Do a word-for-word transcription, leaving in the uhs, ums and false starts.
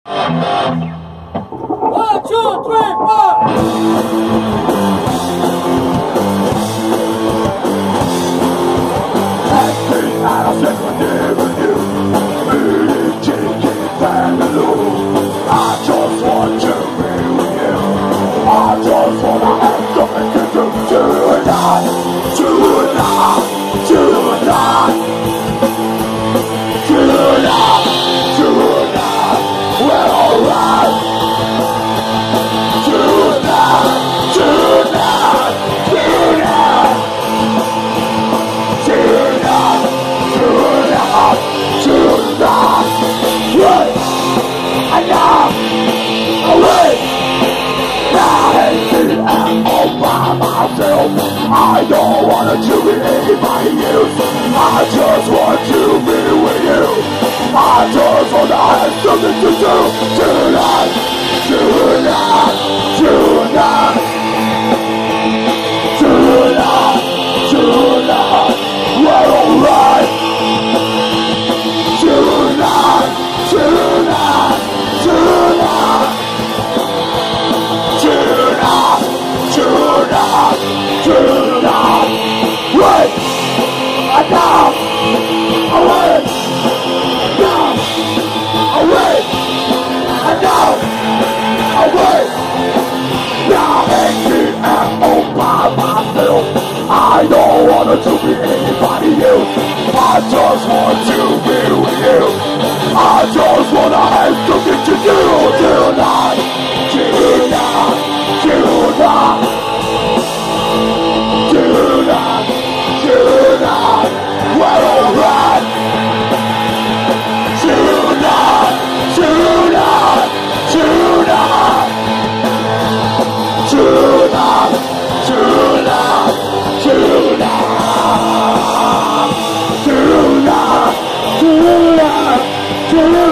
One, two, three, four. I don't want to be anybody else. I just want to be with you. I just want to have something to do tonight, tonight, tonight, tonight, tonight. We're alright. Tonight, tonight, tonight, tonight, tonight, tonight. Wait, I down, away, down, away, I down, away. Now angry and all by myself. I don't want to be anybody else. I just want to be with you. I just want to have something to do tonight, tonight, tonight, tonight, tonight. We're alright. Tonight, tonight, tonight, tonight, tonight, tonight, tonight, tonight, tonight.